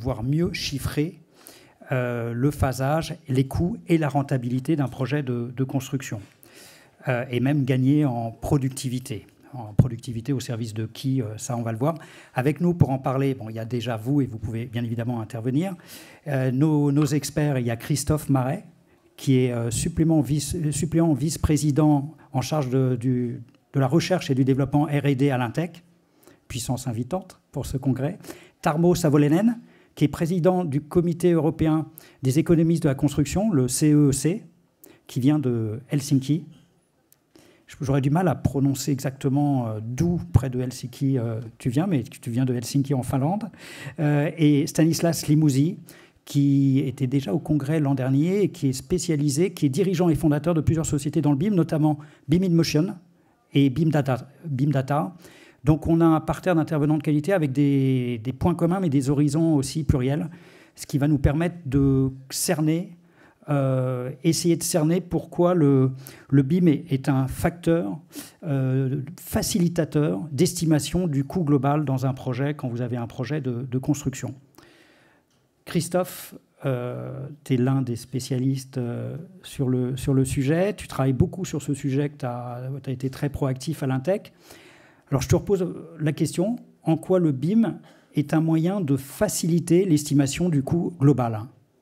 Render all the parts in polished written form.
pouvoir mieux chiffrer le phasage, les coûts et la rentabilité d'un projet de construction. Et même gagner en productivité. En productivité au service de qui, ça on va le voir. Avec nous pour en parler, bon, il y a déjà vous et vous pouvez bien évidemment intervenir. Nos experts, il y a Christophe Marais, qui est suppléant vice-président en charge de la recherche et du développement R&D à l'Intech, puissance invitante pour ce congrès. Tarmo Savolainen, qui est président du Comité européen des économistes de la construction, le CEEC, qui vient de Helsinki. J'aurais du mal à prononcer exactement d'où, près de Helsinki, tu viens, mais tu viens de Helsinki en Finlande. Et Stanislas Limousi, qui était déjà au congrès l'an dernier et qui est spécialisé, qui est dirigeant et fondateur de plusieurs sociétés dans le BIM, notamment BIM in Motion et BIM Data. Donc on a un parterre d'intervenants de qualité avec des points communs, mais des horizons aussi pluriels, ce qui va nous permettre de cerner, essayer de cerner pourquoi le BIM est un facteur facilitateur d'estimation du coût global dans un projet, quand vous avez un projet de construction. Christophe, tu es l'un des spécialistes sur le sujet. Tu travailles beaucoup sur ce sujet, tu as été très proactif à l'Intech. Alors je te repose la question, en quoi le BIM est un moyen de faciliter l'estimation du coût global?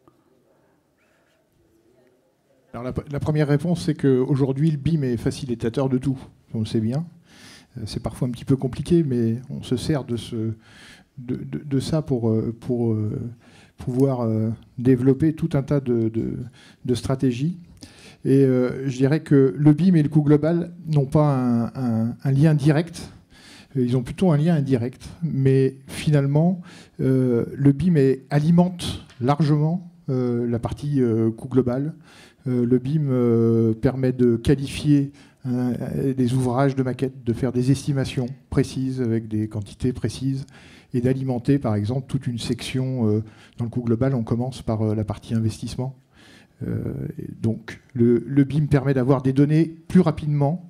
Alors la première réponse, c'est qu'aujourd'hui, le BIM est facilitateur de tout. On le sait bien. C'est parfois un petit peu compliqué, mais on se sert de ça pour pouvoir développer tout un tas de stratégies. Et je dirais que le BIM et le coût global n'ont pas un lien direct. Ils ont plutôt un lien indirect. Mais finalement, le BIM alimente largement la partie coût global. Le BIM permet de qualifier des ouvrages de maquette, de faire des estimations précises avec des quantités précises et d'alimenter, par exemple, toute une section dans le coût global. On commence par la partie investissement. Donc, le BIM permet d'avoir des données plus rapidement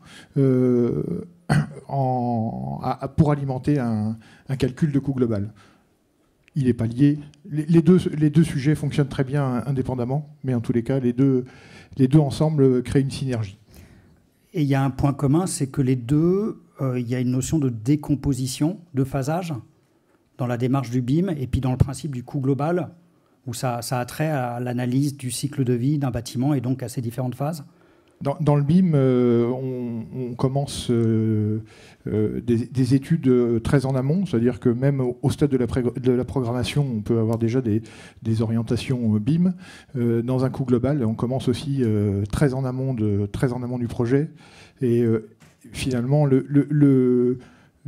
pour alimenter un calcul de coût global. Il n'est pas lié. Les deux sujets fonctionnent très bien indépendamment, mais en tous les cas, les deux ensemble créent une synergie. Et il y a un point commun, c'est que les deux, il y a une notion de décomposition, de phasage, dans la démarche du BIM, et puis dans le principe du coût global, où ça a trait à l'analyse du cycle de vie d'un bâtiment et donc à ses différentes phases. Dans le BIM, on commence des études très en amont, c'est-à-dire que même au stade de la programmation, on peut avoir déjà des orientations BIM. Dans un coût global, on commence aussi très en amont du projet. Et finalement, je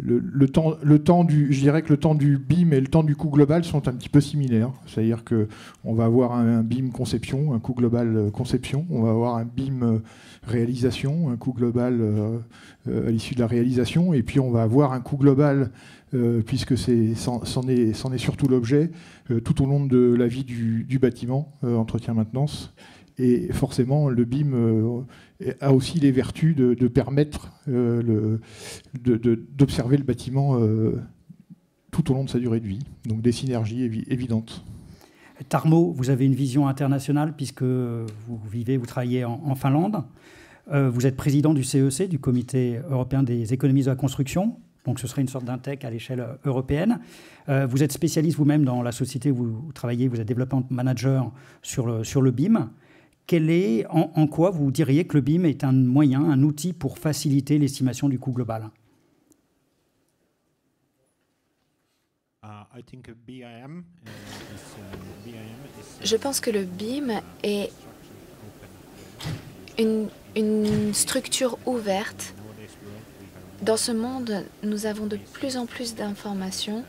dirais que le temps du BIM et le temps du coût global sont un petit peu similaires. C'est-à-dire qu'on va avoir un BIM conception, un coût global conception, on va avoir un BIM réalisation, un coût global à l'issue de la réalisation, et puis on va avoir un coût global, puisque c'en est surtout l'objet, tout au long de la vie du bâtiment, entretien-maintenance. Et forcément, le BIM a aussi les vertus de permettre d'observer le bâtiment tout au long de sa durée de vie. Donc des synergies évidentes. Tarmo, vous avez une vision internationale puisque vous travaillez en Finlande. Vous êtes président du CEC, du Comité européen des économistes de la construction. Donc ce serait une sorte d'Intech à l'échelle européenne. Vous êtes spécialiste vous-même dans la société où vous travaillez, vous êtes développement manager sur le BIM. En quoi vous diriez que le BIM est un moyen, un outil pour faciliter l'estimation du coût global? Je pense que le BIM est une structure ouverte. Dans ce monde, nous avons de plus en plus d'informations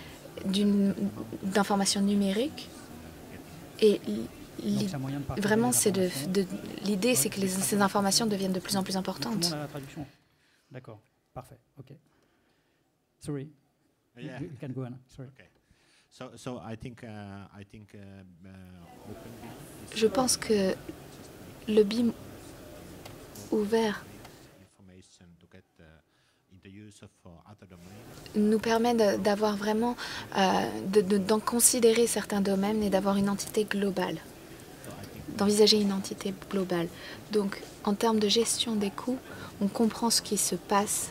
numériques. Et vraiment, l'idée, c'est que ces informations deviennent de plus en plus importantes. D'accord, parfait, ok. Sorry, you can go on. Sorry. Okay. So I think Je pense que le BIM ouvert nous permet d'avoir vraiment, d'en considérer certains domaines et d'avoir une entité globale, d'envisager une entité globale. Donc, en termes de gestion des coûts, on comprend ce qui se passe.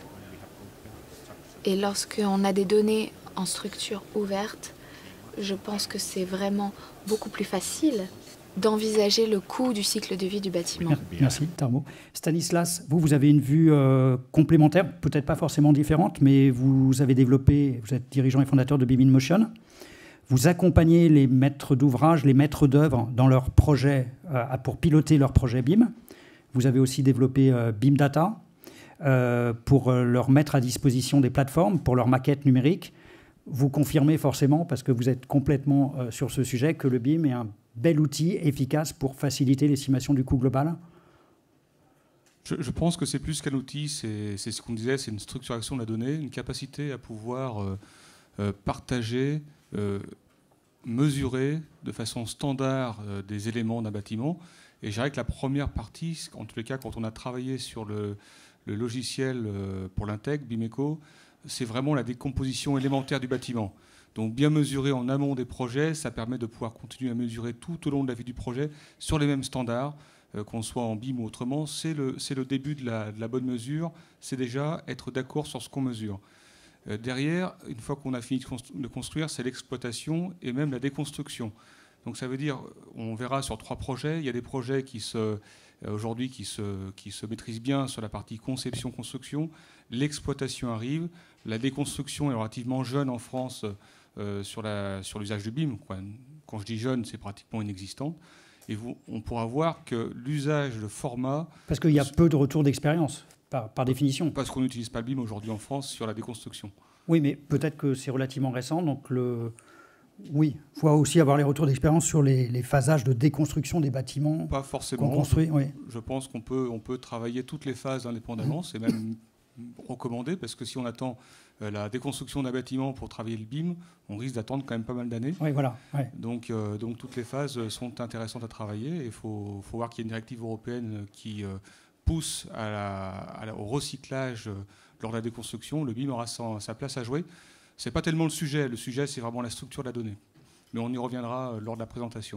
Et lorsqu'on a des données en structure ouverte, je pense que c'est vraiment beaucoup plus facile d'envisager le coût du cycle de vie du bâtiment. Merci, Tarmo. Stanislas, vous avez une vue complémentaire, peut-être pas forcément différente, mais vous avez développé, vous êtes dirigeant et fondateur de BIM in Motion. Vous accompagnez les maîtres d'ouvrage, les maîtres d'œuvre dans leurs projets, pour piloter leurs projets BIM. Vous avez aussi développé BIM Data pour leur mettre à disposition des plateformes pour leurs maquettes numériques. Vous confirmez forcément, parce que vous êtes complètement sur ce sujet, que le BIM est un bel outil efficace pour faciliter l'estimation du coût global? Je pense que c'est plus qu'un outil, c'est ce qu'on disait, c'est une structuration de la donnée, une capacité à pouvoir partager, mesurer de façon standard des éléments d'un bâtiment. Et je dirais que la première partie, en tous les cas quand on a travaillé sur le logiciel pour l'Integ, BIMeco, c'est vraiment la décomposition élémentaire du bâtiment. Donc bien mesurer en amont des projets, ça permet de pouvoir continuer à mesurer tout au long de la vie du projet sur les mêmes standards, qu'on soit en BIM ou autrement. C'est le début de la bonne mesure, c'est déjà être d'accord sur ce qu'on mesure. Derrière, une fois qu'on a fini de construire, c'est l'exploitation et même la déconstruction. Donc ça veut dire, on verra sur 3 projets, il y a des projets aujourd'hui qui se maîtrisent bien sur la partie conception-construction. L'exploitation arrive, la déconstruction est relativement jeune en France sur l'usage du BIM. Quand je dis jeune, c'est pratiquement inexistant. Et on pourra voir que l'usage de format... Parce qu'il y a peu de retours d'expérience, par définition. Parce qu'on n'utilise pas le BIM aujourd'hui en France sur la déconstruction. Oui, mais peut-être que c'est relativement récent. Donc oui, il faut aussi avoir les retours d'expérience sur les phasages de déconstruction des bâtiments. Pas forcément. Qu'on construit, oui. Je pense qu'on peut travailler toutes les phases indépendamment. C'est même recommandé, parce que si on attend la déconstruction d'un bâtiment pour travailler le BIM, on risque d'attendre quand même pas mal d'années. Oui, voilà. Ouais. Donc toutes les phases sont intéressantes à travailler. Il faut voir qu'il y a une directive européenne qui pousse au recyclage lors de la déconstruction. Le BIM aura sa place à jouer. Ce n'est pas tellement le sujet. Le sujet, c'est vraiment la structure de la donnée. Mais on y reviendra lors de la présentation.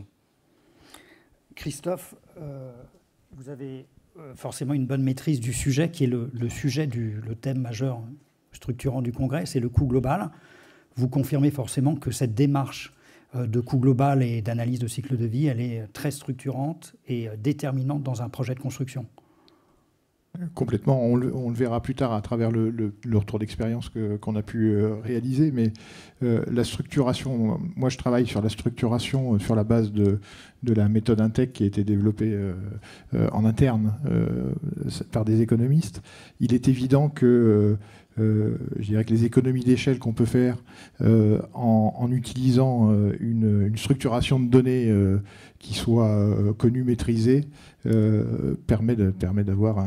Christophe, vous avez forcément une bonne maîtrise du sujet, qui est le sujet le thème majeur structurant du congrès, c'est le coût global. Vous confirmez forcément que cette démarche de coût global et d'analyse de cycle de vie, elle est très structurante et déterminante dans un projet de construction. Complètement, on le verra plus tard à travers le retour d'expérience qu'on a pu réaliser, mais la structuration, moi je travaille sur la structuration sur la base de la méthode Integ qui a été développée en interne par des économistes. Il est évident que je dirais que les économies d'échelle qu'on peut faire en utilisant une structuration de données qui soit connue, maîtrisée, permet d'avoir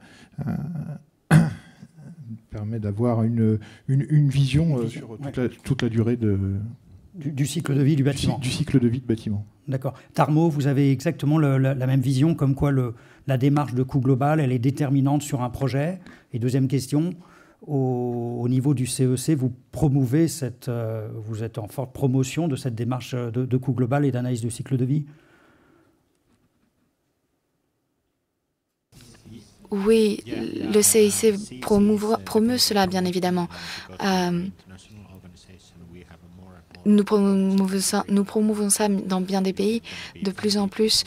une vision sur toute la durée du cycle de vie du bâtiment. Du cycle de vie de bâtiment. D'accord. Tarmo, vous avez exactement la même vision, comme quoi la démarche de coût global, elle est déterminante sur un projet. Et deuxième question, au niveau du CEC, vous promouvez vous êtes en forte promotion de cette démarche de coût global et d'analyse du cycle de vie? Oui, le CIC promeut cela, bien évidemment. Nous promouvons ça dans bien des pays, de plus en plus,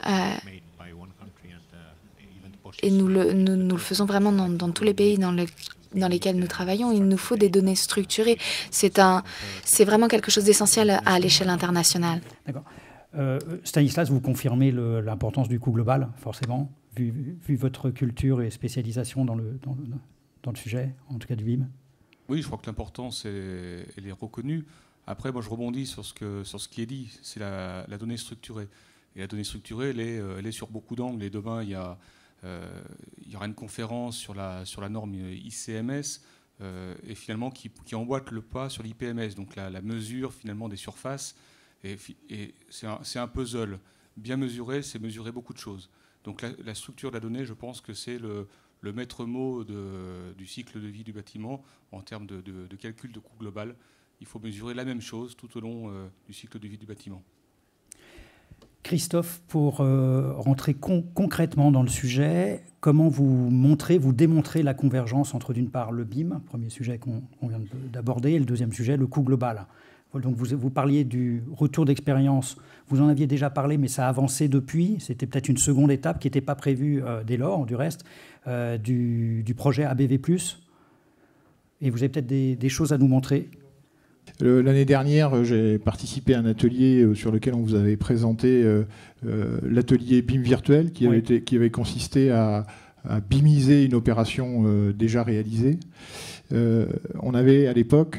et nous le faisons vraiment dans tous les pays dans lesquels nous travaillons. Il nous faut des données structurées. C'est vraiment quelque chose d'essentiel à l'échelle internationale. D'accord. Stanislas, vous confirmez l'importance du coût global, forcément, vu votre culture et spécialisation dans le sujet, en tout cas du BIM? Oui, je crois que l'importance, elle est reconnue. Après, moi, je rebondis sur ce qui est dit. C'est la donnée structurée. Et la donnée structurée, elle est sur beaucoup d'angles. Et demain, il y aura une conférence sur la norme ICMS et finalement qui emboîte le pas sur l'IPMS, donc la mesure finalement des surfaces. Et c'est un puzzle. Bien mesurer, c'est mesurer beaucoup de choses. Donc la structure de la donnée, je pense que c'est le le maître mot du cycle de vie du bâtiment en termes de calcul de coût global. Il faut mesurer la même chose tout au long du cycle de vie du bâtiment. Christophe, pour rentrer concrètement dans le sujet, comment vous démontrez la convergence entre, d'une part, le BIM, premier sujet qu'on vient d'aborder, et le deuxième sujet, le coût global. Donc vous parliez du retour d'expérience, vous en aviez déjà parlé, mais ça a avancé depuis. C'était peut-être une seconde étape qui n'était pas prévue dès lors, du reste, du projet ABV+. Et vous avez peut-être des choses à nous montrer. L'année dernière, j'ai participé à un atelier sur lequel on vous avait présenté l'atelier BIM virtuel qui avait consisté à BIMiser une opération déjà réalisée. On avait à l'époque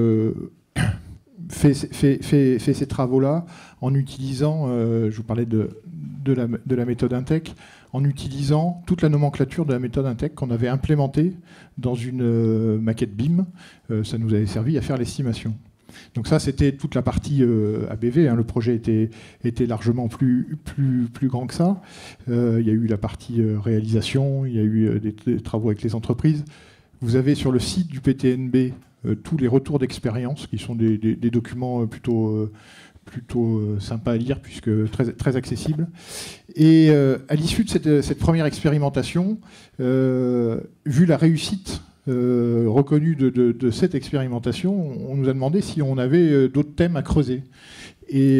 fait ces travaux-là en utilisant, je vous parlais de la méthode Intec, en utilisant toute la nomenclature de la méthode Intec qu'on avait implémentée dans une maquette BIM. Ça nous avait servi à faire l'estimation. Donc ça, c'était toute la partie ABV. Le projet était largement plus grand que ça. Il y a eu la partie réalisation, il y a eu des travaux avec les entreprises. Vous avez sur le site du PTNB tous les retours d'expérience, qui sont des documents plutôt sympas à lire, puisque très accessibles. Et à l'issue de cette première expérimentation, vu la réussite reconnue de cette expérimentation, on nous a demandé si on avait d'autres thèmes à creuser. Et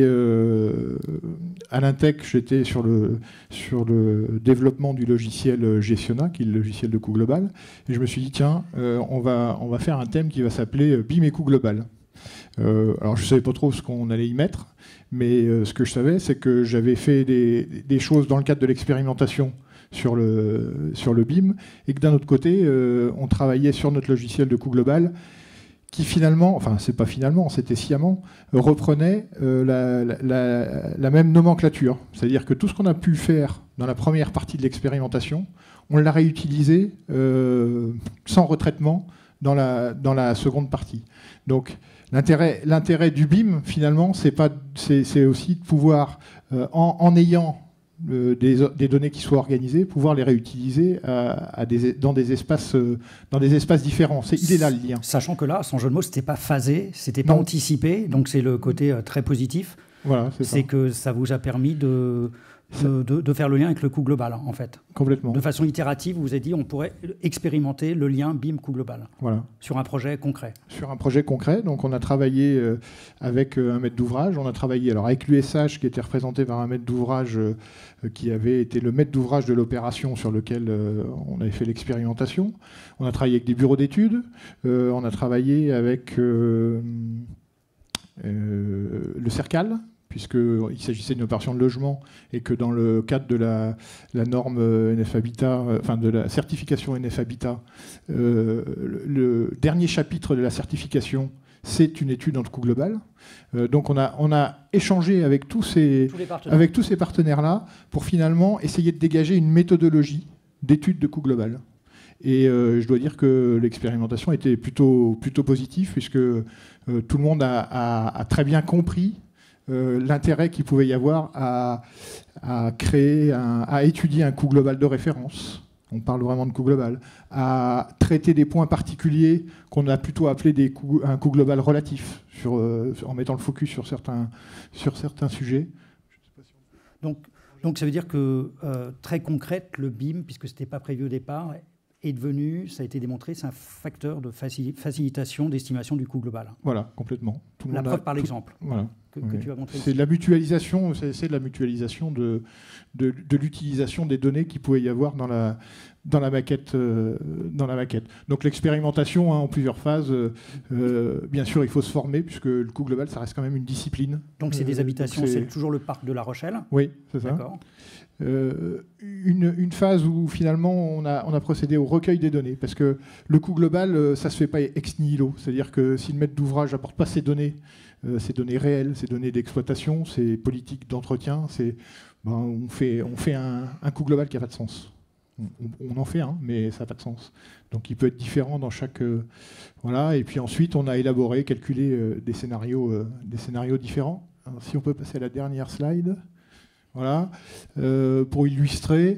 à l'Intec, j'étais sur le développppement du logiciel Gestiona, qui est le logiciel de coût global. Et je me suis dit, tiens, on va faire un thème qui va s'appeler BIM et coût global. Alors je ne savais pas trop ce qu'on allait y mettre, mais ce que je savais, c'est que j'avais fait des choses dans le cadre de l'expérimentation sur le BIM, et que d'un autre côté, on travaillait sur notre logiciel de coût global, qui finalement, enfin c'est pas finalement, c'était sciemment, reprenait la même nomenclature. C'est-à-dire que tout ce qu'on a pu faire dans la première partie de l'expérimentation, on l'a réutilisé sans retraitement dans la seconde partie. Donc l'intérêt du BIM, finalement, c'est aussi de pouvoir, en ayant des données qui soient organisées, pouvoir les réutiliser dans des espaces différents. Il est là le lien. Sachant que là, sans jeu de mots, c'était pas phasé, c'était pas anticipé, donc c'est le côté très positif. Voilà, c'est que ça vous a permis de faire le lien avec le coût global, en fait. Complètement. De façon itérative, vous vous avez dit on pourrait expérimenter le lien BIM coût global. Voilà. Sur un projet concret. Sur un projet concret. Donc on a travaillé avec un maître d'ouvrage. On a travaillé avec l'USH qui était représenté par un maître d'ouvrage qui avait été le maître d'ouvrage de l'opération sur lequel on avait fait l'expérimentation. On a travaillé avec des bureaux d'études. On a travaillé avec le CERCAL, puisqu'il s'agissait d'une opération de logement et que dans le cadre de la norme NF Habitat, de la certification NF Habitat, le dernier chapitre de la certification, c'est une étude en coût global. Donc on a échangé avec tous ces partenaires-là pour finalement essayer de dégager une méthodologie d'étude de coût global. Et je dois dire que l'expérimentation était plutôt positive, puisque tout le monde a très bien compris l'intérêt qu'il pouvait y avoir à étudier un coût global de référence. On parle vraiment de coût global, à traiter des points particuliers qu'on a plutôt appelé un coût global relatif, en mettant le focus sur certains sujets. Donc ça veut dire que, très concrète, le BIM, puisque ce n'était pas prévu au départ, est devenu, ça a été démontré, c'est un facteur de facilitation d'estimation du coût global. Voilà, complètement. La preuve par l'exemple. Voilà. Que tu as montré. C'est de la mutualisation, de l'utilisation des données qu'il pouvait y avoir dans la maquette. Donc l'expérimentation en plusieurs phases, bien sûr il faut se former, puisque le coût global ça reste quand même une discipline. Donc c'est des habitations, c'est toujours le parc de La Rochelle. Oui, c'est ça. D'accord. Une phase où finalement on a procédé au recueil des données, parce que le coût global ça se fait pas ex nihilo, c'est-à-dire que si le maître d'ouvrage n'apporte pas ces données réelles, ces données d'exploitation, ces politiques d'entretien, on fait un coût global qui n'a pas de sens. On en fait un, mais ça n'a pas de sens. Donc il peut être différent dans chaque... voilà. Et puis ensuite, on a élaboré, calculé des scénarios différents. Alors, si on peut passer à la dernière slide. Voilà. Pour illustrer,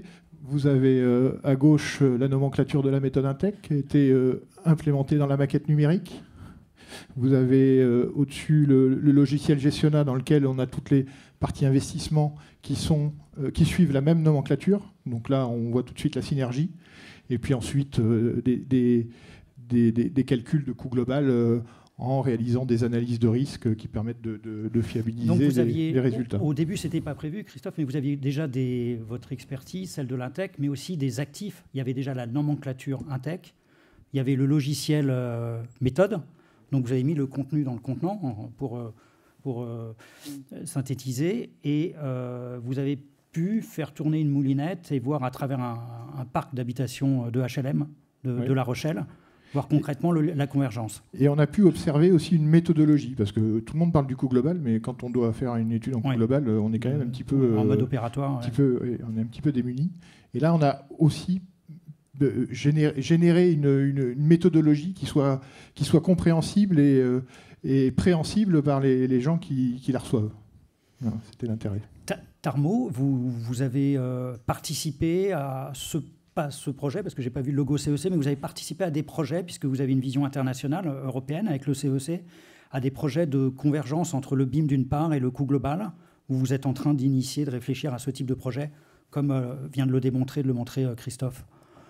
Vous avez à gauche la nomenclature de la méthode Intec qui a été implémentée dans la maquette numérique. Vous avez au-dessus le logiciel Gestiona dans lequel on a toutes les parties investissement qui suivent la même nomenclature. Donc là, on voit tout de suite la synergie. Et puis ensuite, des calculs de coût global en réalisant des analyses de risque qui permettent de fiabiliser Donc vous aviez, les résultats. Au début, ce n'était pas prévu, Christophe, mais vous aviez déjà votre expertise, celle de l'Intec, mais aussi des actifs. Il y avait déjà la nomenclature Intec, il y avait le logiciel méthode, donc vous avez mis le contenu dans le contenant pour synthétiser, et vous avez pu faire tourner une moulinette et voir à travers un parc d'habitation de HLM de La Rochelle, voir concrètement la convergence. Et on a pu observer aussi une méthodologie, parce que tout le monde parle du coût global, mais quand on doit faire une étude en coût global, on est quand même un petit peu... en mode opératoire. On est un petit peu démunis. Et là, on a aussi généré une méthodologie qui soit compréhensible et préhensible par les gens qui la reçoivent. Voilà, c'était l'intérêt. Tarmo, vous avez participé à pas ce projet, parce que je n'ai pas vu le logo CEC, mais vous avez participé à des projets, puisque vous avez une vision internationale européenne avec le CEC, à des projets de convergence entre le BIM d'une part et le coût global, où vous êtes en train d'initier, de réfléchir à ce type de projet, comme vient de le montrer Christophe.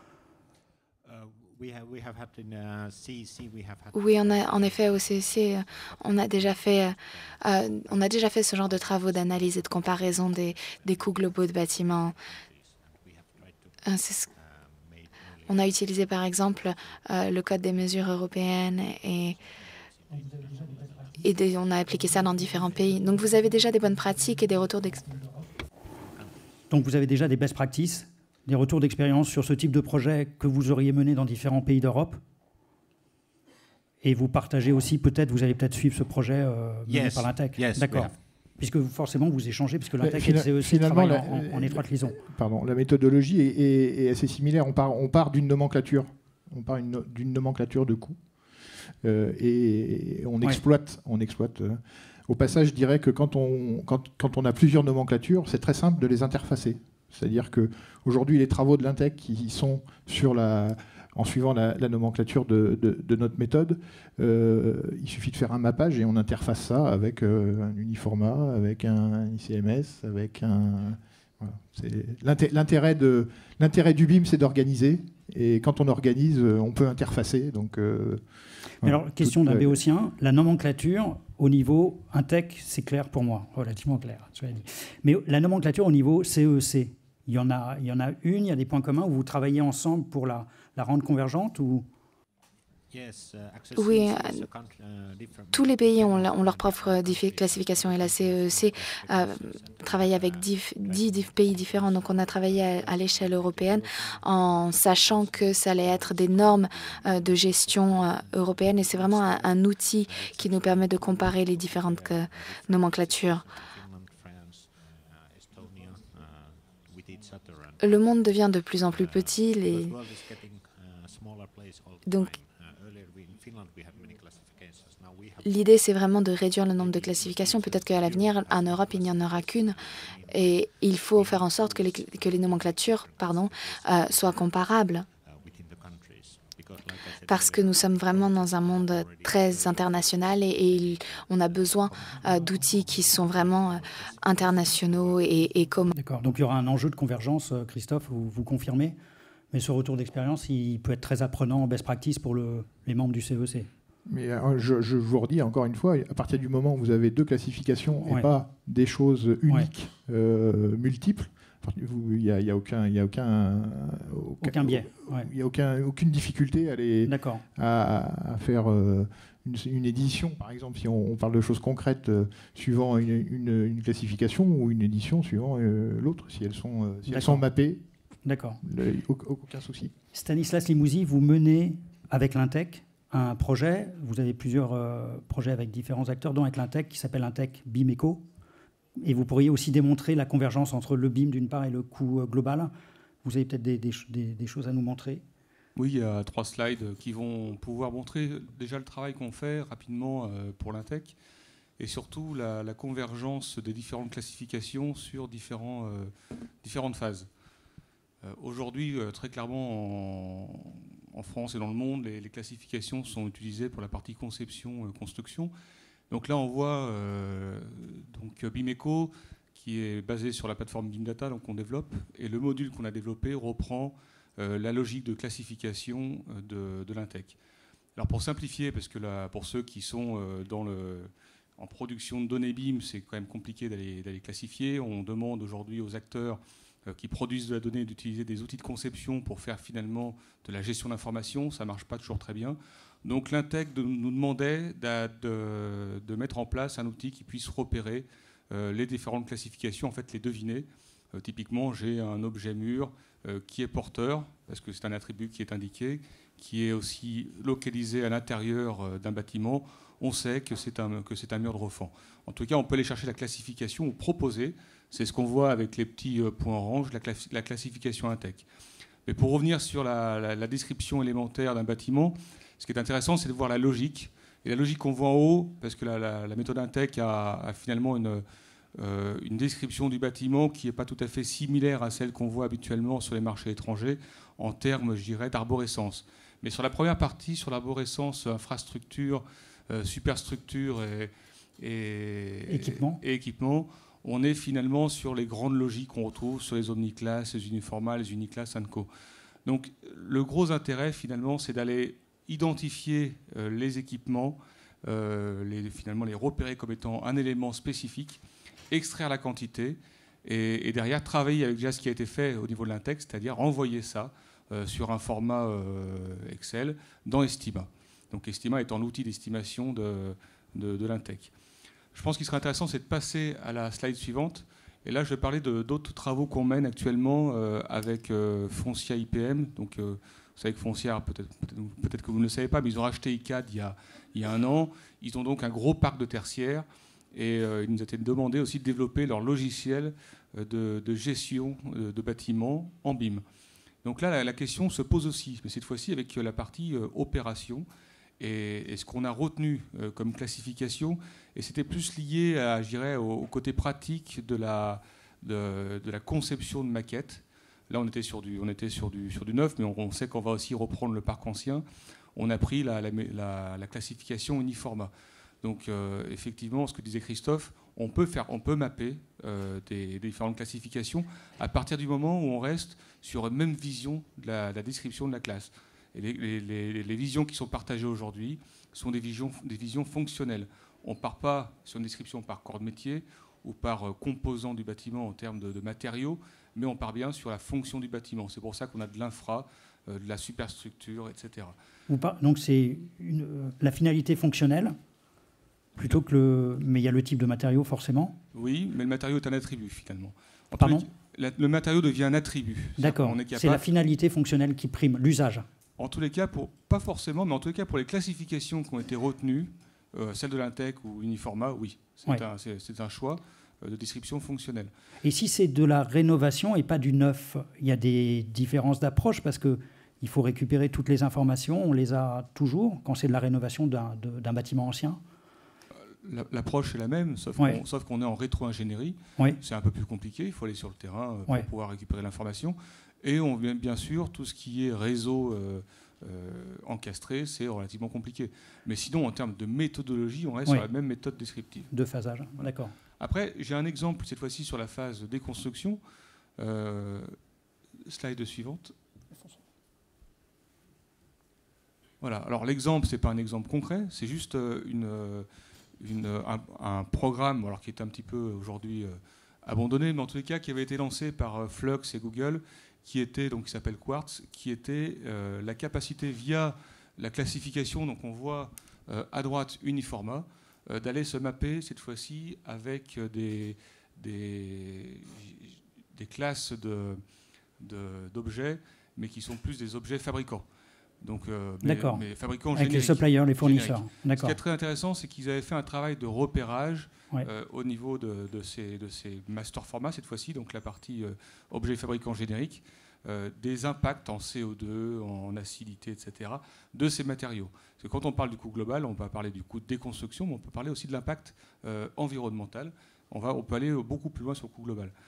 Oui, en effet, au CEC, on a déjà fait ce genre de travaux d'analyse et de comparaison des coûts globaux de bâtiments. On a utilisé par exemple le code des mesures européennes et on a appliqué ça dans différents pays. Donc vous avez déjà des bonnes pratiques et des retours d'expérience. Donc vous avez déjà des best practices, des retours d'expérience sur ce type de projet que vous auriez mené dans différents pays d'Europe. Et vous partagez aussi, vous allez peut-être suivre ce projet mené par l'Intec. D'accord. Puisque forcément vous échangez, puisque l'Intec et le CEC travaillent en étroite liaison. Pardon, la méthodologie est assez similaire. On part d'une nomenclature. On part d'une nomenclature de coûts. Et on exploite. Au passage, je dirais que quand on a plusieurs nomenclatures, c'est très simple de les interfacer. C'est-à-dire qu'aujourd'hui, les travaux de l'Intec qui sont en suivant la nomenclature de notre méthode, il suffit de faire un mappage et on interface ça avec un Uniforma, avec un ICMS, avec un... Voilà. L'intérêt du BIM, c'est d'organiser. Et quand on organise, on peut interfacer. Donc, voilà, alors, question d'un béotien, la nomenclature au niveau Intec, c'est clair pour moi, relativement clair. Mais la nomenclature au niveau CEC, il y en a une, il y a des points communs où vous travaillez ensemble pour la rendre convergente ou... Oui, tous les pays ont leur propre classification et la CEC travaille avec 10 pays différents. Donc on a travaillé à l'échelle européenne en sachant que ça allait être des normes de gestion européennes et c'est vraiment un outil qui nous permet de comparer les différentes nomenclatures. Le monde devient de plus en plus petit. Donc, l'idée, c'est vraiment de réduire le nombre de classifications. Peut-être qu'à l'avenir, en Europe, il n'y en aura qu'une. Et il faut faire en sorte que les nomenclatures soient comparables. Parce que nous sommes vraiment dans un monde très international et on a besoin d'outils qui sont vraiment internationaux et communs. D'accord. Donc il y aura un enjeu de convergence, Christophe, vous confirmez. Mais ce retour d'expérience, il peut être très apprenant en best practice pour les membres du CEC. Mais je vous redis encore une fois, à partir du moment où vous avez deux classifications et pas des choses uniques, multiples, il n'y a aucun biais. Il n'y a aucune difficulté à faire une édition, par exemple, si on parle de choses concrètes suivant une classification ou une édition suivant l'autre, si elles sont mappées. D'accord. Aucun souci. Stanislas Limousi, vous menez avec l'Intec un projet. Vous avez plusieurs projets avec différents acteurs, dont avec l'Intec qui s'appelle Intec BIM Eco. Et vous pourriez aussi démontrer la convergence entre le BIM d'une part et le coût global. Vous avez peut-être des choses à nous montrer? Oui, il y a 3 slides qui vont pouvoir montrer déjà le travail qu'on fait rapidement pour l'Intec et surtout la convergence des différentes classifications sur différentes phases. Aujourd'hui, très clairement, en France et dans le monde, les classifications sont utilisées pour la partie conception, construction. Donc là, on voit donc BIMeco, qui est basé sur la plateforme BIMdata, donc on développe, et le module qu'on a développé reprend la logique de classification de l'Intec. Alors pour simplifier, parce que là, pour ceux qui sont en production de données BIM, c'est quand même compliqué d'aller classifier. On demande aujourd'hui aux acteurs qui produisent de la donnée d'utiliser des outils de conception pour faire finalement de la gestion d'information. Ça ne marche pas toujours très bien. Donc l'Intec nous demandait de mettre en place un outil qui puisse repérer les différentes classifications, en fait les deviner. Typiquement, j'ai un objet mur qui est porteur, parce que c'est un attribut qui est indiqué, qui est aussi localisé à l'intérieur d'un bâtiment. On sait que c'est un mur de refend. En tout cas, on peut aller chercher la classification ou proposer. C'est ce qu'on voit avec les petits points orange, la classification Intec. Mais pour revenir sur la description élémentaire d'un bâtiment, ce qui est intéressant, c'est de voir la logique. Et la logique qu'on voit en haut, parce que la méthode Intec a finalement une description du bâtiment qui n'est pas tout à fait similaire à celle qu'on voit habituellement sur les marchés étrangers en termes, je dirais, d'arborescence. Mais sur la première partie, sur l'arborescence, infrastructure, superstructure et équipement, on est finalement sur les grandes logiques qu'on retrouve sur les omniclasses, les uniformas, les uniclasses, ANCO. Donc le gros intérêt finalement, c'est d'aller identifier les équipements, finalement les repérer comme étant un élément spécifique, extraire la quantité et derrière travailler avec déjà ce qui a été fait au niveau de l'Intec, c'est-à-dire envoyer ça sur un format Excel dans Estima. Donc Estima étant l'outil d'estimation de l'Intec. Je pense qu'il serait intéressant, c'est de passer à la slide suivante. Et là, je vais parler d'autres travaux qu'on mène actuellement avec Foncia IPM. Donc, vous savez que Foncia, peut-être que vous ne le savez pas, mais ils ont racheté ICAD il y a un an. Ils ont donc un gros parc de tertiaires. Et il nous a été demandé aussi de développer leur logiciel de gestion de bâtiments en BIM. Donc là, la question se pose aussi, mais cette fois-ci avec la partie opération. Et ce qu'on a retenu comme classification, et c'était plus lié à, je dirais, au côté pratique de la conception de maquettes. Là, on était sur du neuf, mais on sait qu'on va aussi reprendre le parc ancien. On a pris la classification uniforma. Donc, effectivement, ce que disait Christophe, on peut mapper des différentes classifications à partir du moment où on reste sur une même vision de la description de la classe. Et les visions qui sont partagées aujourd'hui sont des visions fonctionnelles. On ne part pas sur une description par corps de métier ou par composant du bâtiment en termes de matériaux, mais on part bien sur la fonction du bâtiment. C'est pour ça qu'on a de l'infra, de la superstructure, etc. Donc c'est la finalité fonctionnelle plutôt que mais il y a le type de matériau forcément. Oui, mais le matériau est un attribut finalement. Pardon ? Le matériau devient un attribut. D'accord, c'est la finalité fonctionnelle qui prime, l'usage. En tous les cas, pas forcément, mais en tous les cas, pour les classifications qui ont été retenues, celle de l'Intec ou Uniforma, oui, c'est un choix de description fonctionnelle. Et si c'est de la rénovation et pas du neuf, il y a des différences d'approche parce qu'il faut récupérer toutes les informations, on les a toujours quand c'est de la rénovation d'un bâtiment ancien. L'approche est la même, sauf qu'on est en rétro-ingénierie. C'est un peu plus compliqué, il faut aller sur le terrain pour pouvoir récupérer l'information. Et on vient bien sûr, tout ce qui est réseau encastré, c'est relativement compliqué. Mais sinon, en termes de méthodologie, on reste sur la même méthode descriptive. De phasage, d'accord. Après, j'ai un exemple, cette fois-ci, sur la phase de déconstruction. Slide suivante. Voilà. Alors, l'exemple, ce n'est pas un exemple concret, c'est juste un programme alors, qui est un petit peu aujourd'hui abandonné, mais en tous les cas, qui avait été lancé par Flux et Google, qui s'appelle Quartz, qui était la capacité via la classification, donc on voit à droite Uniforma, d'aller se mapper cette fois-ci avec des classes d'objets, mais qui sont plus des objets fabricants. Donc, mais fabricants avec génériques. les suppliers, les fournisseurs. Ce qui est très intéressant, c'est qu'ils avaient fait un travail de repérage au niveau de ces master formats, cette fois-ci, donc la partie objets fabricants génériques, des impacts en CO2, en acidité, etc., de ces matériaux. Parce que quand on parle du coût global, on peut parler du coût de déconstruction, mais on peut parler aussi de l'impact environnemental. On peut aller beaucoup plus loin sur le coût global.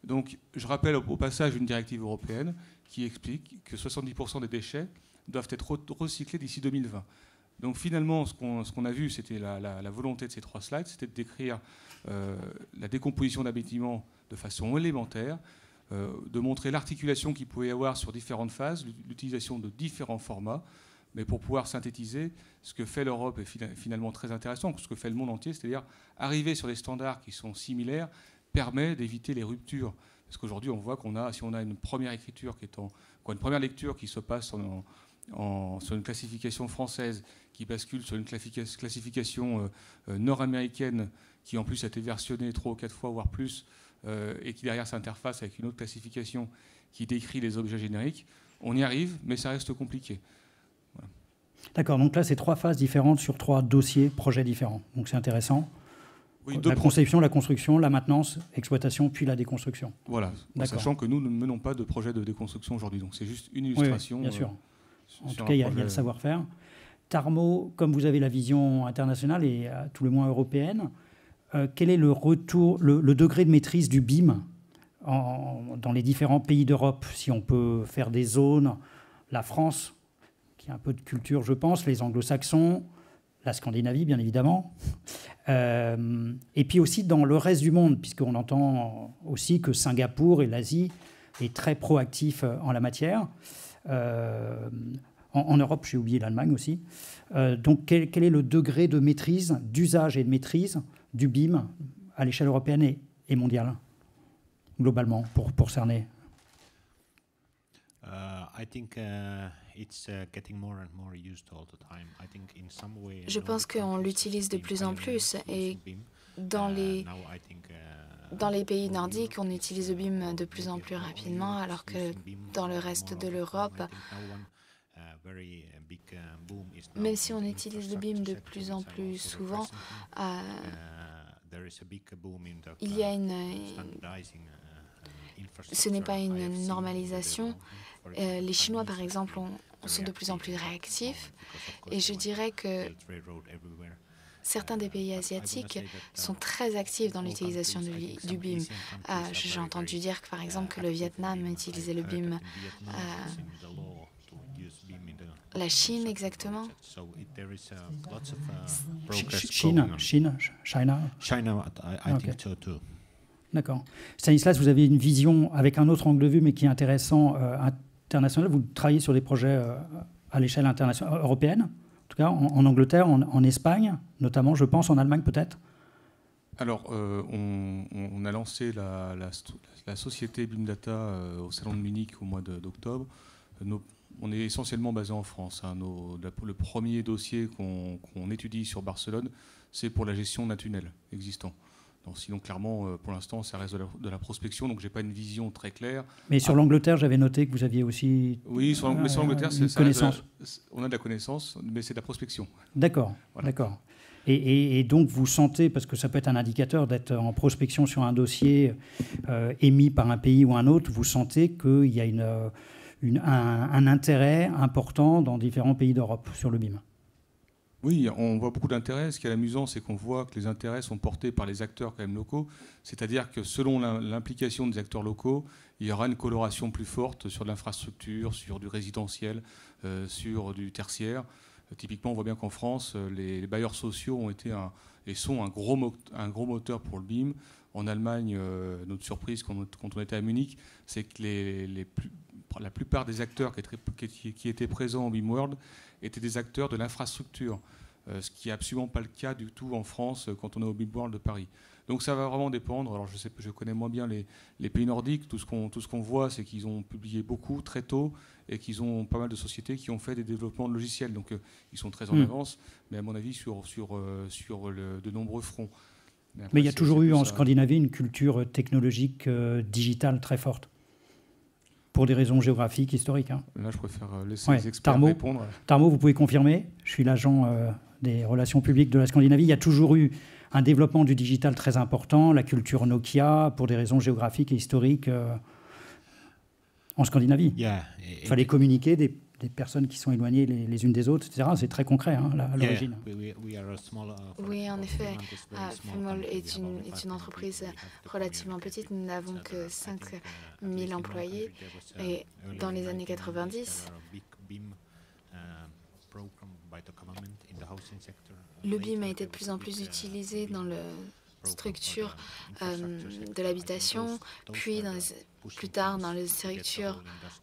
Donc, je rappelle au passage une directive européenne qui explique que 70% des déchets doivent être recyclés d'ici 2020. Donc finalement, ce qu'on a vu, c'était la volonté de ces 3 slides, c'était de décrire la décomposition d'un bâtiment de façon élémentaire, de montrer l'articulation qu'il pouvait y avoir sur différentes phases, l'utilisation de différents formats, mais pour pouvoir synthétiser, ce que fait l'Europe est finalement très intéressant, ce que fait le monde entier, c'est-à-dire arriver sur des standards qui sont similaires permet d'éviter les ruptures. Parce qu'aujourd'hui, on voit si on a une première écriture une première lecture qui se passe sur une classification française, qui bascule sur une classification nord-américaine, qui en plus a été versionnée 3 ou 4 fois, voire plus, et qui derrière s'interface avec une autre classification qui décrit les objets génériques, on y arrive, mais ça reste compliqué. Voilà. D'accord, donc là, c'est 3 phases différentes sur 3 dossiers, projets différents. Donc c'est intéressant. Oui, la conception, la construction, la maintenance, exploitation, puis la déconstruction. Voilà, sachant que nous ne menons pas de projet de déconstruction aujourd'hui. Donc c'est juste une illustration. Oui, bien sûr. En tout cas, il y a le savoir-faire. Tarmo, comme vous avez la vision internationale et à tout le moins européenne, quel est le degré de maîtrise du BIM dans les différents pays d'Europe? Si on peut faire des zones, la France, qui a un peu de culture, je pense, les anglo-saxons, la Scandinavie, bien évidemment, et puis aussi dans le reste du monde, puisqu'on entend aussi que Singapour et l'Asie est très proactif en la matière. En Europe, j'ai oublié l'Allemagne aussi. Donc, quel est le degré de maîtrise, d'usage et de maîtrise du BIM à l'échelle européenne et mondiale, globalement, pour cerner? Je pense qu'on l'utilise de plus en plus et dans les pays nordiques, on utilise le BIM de plus en plus rapidement, alors que dans le reste de l'Europe, même si on utilise le BIM de plus en plus souvent, il y a ce n'est pas une normalisation. Les Chinois, par exemple, sont de plus en plus réactifs. Et je dirais que certains des pays asiatiques sont très actifs dans l'utilisation du BIM. J'ai entendu dire que, par exemple, que le Vietnam utilisait le BIM. La Chine, exactement. China, I think so too. D'accord. Stanislas, vous avez une vision avec un autre angle de vue, mais qui est intéressant, international. Vous travaillez sur des projets à l'échelle internationale, européenne, en tout cas en Angleterre, en Espagne, notamment, je pense, en Allemagne peut-être. Alors, on a lancé la société BIM Data au Salon de Munich au mois d'octobre. On est essentiellement basé en France. Le premier dossier qu'on étudie sur Barcelone, c'est pour la gestion d'un tunnel existant. Donc, sinon, clairement, pour l'instant, ça reste de la prospection, donc je n'ai pas une vision très claire. Mais sur l'Angleterre, j'avais noté que vous aviez aussi mais sur l'Angleterre, on a de la connaissance, mais c'est de la prospection. D'accord, voilà. D'accord. Et donc, vous sentez, parce que ça peut être un indicateur d'être en prospection sur un dossier émis par un pays ou un autre, vous sentez qu'il y a un intérêt important dans différents pays d'Europe sur le BIM? Oui, on voit beaucoup d'intérêt. Ce qui est amusant, c'est qu'on voit que les intérêts sont portés par les acteurs quand même locaux. C'est-à-dire que selon l'implication des acteurs locaux, il y aura une coloration plus forte sur de l'infrastructure, sur du résidentiel, sur du tertiaire. Typiquement, on voit bien qu'en France, les bailleurs sociaux ont été sont un gros moteur pour le BIM. En Allemagne, notre surprise quand on était à Munich, c'est que la plupart des acteurs qui étaient présents au BIM World étaient des acteurs de l'infrastructure, ce qui n'est absolument pas le cas du tout en France quand on est au BIM World de Paris. Donc ça va vraiment dépendre. Alors je connais moins bien les pays nordiques. Tout ce qu'on voit, c'est qu'ils ont publié beaucoup très tôt et qu'ils ont pas mal de sociétés qui ont fait des développements de logiciels. Donc ils sont très en avance, mais à mon avis sur de nombreux fronts. Mais il y a toujours eu en Scandinavie une culture technologique digitale très forte, pour des raisons géographiques, historiques. Hein. Là, je préfère laisser les experts répondre. Tarmo, vous pouvez confirmer. Je suis l'agent des relations publiques de la Scandinavie. Il y a toujours eu un développement du digital très important, la culture Nokia, pour des raisons géographiques et historiques en Scandinavie. Il fallait communiquer des personnes qui sont éloignées les unes des autres, etc. C'est très concret à l'origine. Oui, en effet, Fumol est une entreprise relativement petite. Nous n'avons que 5 000 employés. Et dans les années 90, le BIM a été de plus en plus utilisé dans la structure de l'habitation, puis plus tard dans les structures,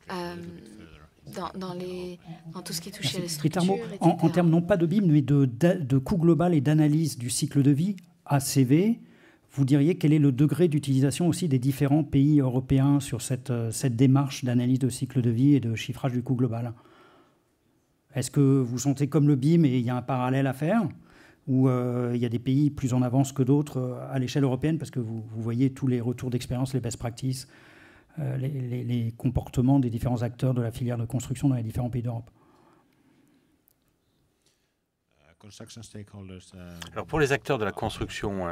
dans tout ce qui touchait les structures, etc. En termes non pas de BIM, mais de coût global et d'analyse du cycle de vie, ACV, vous diriez quel est le degré d'utilisation aussi des différents pays européens sur cette démarche d'analyse de cycle de vie et de chiffrage du coût global? Est-ce que vous sentez comme le BIM et il y a un parallèle à faire, ou il y a des pays plus en avance que d'autres à l'échelle européenne, parce que vous voyez tous les retours d'expérience, les best practices, les comportements des différents acteurs de la filière de construction dans les différents pays d'Europe? Alors pour les acteurs de la construction,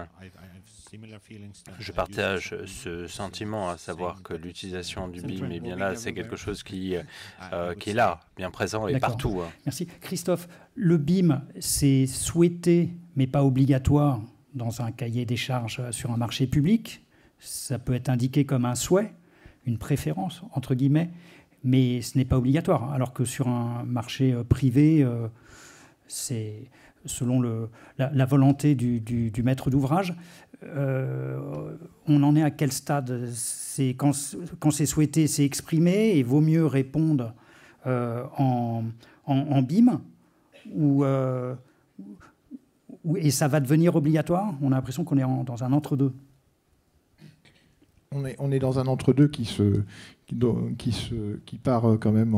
je partage ce sentiment, à savoir que l'utilisation du BIM, eh bien là, c'est quelque chose qui est là, bien présent et partout. Merci. Christophe, le BIM, c'est souhaité, mais pas obligatoire dans un cahier des charges sur un marché public. Ça peut être indiqué comme un souhait, une préférence, entre guillemets, mais ce n'est pas obligatoire. Alors que sur un marché privé, c'est selon la volonté du maître d'ouvrage. On en est à quel stade? Quand c'est souhaité, c'est exprimé, et vaut mieux répondre en BIM, et ça va devenir obligatoire? On a l'impression qu'on est dans un entre-deux. On est dans un entre-deux qui part quand même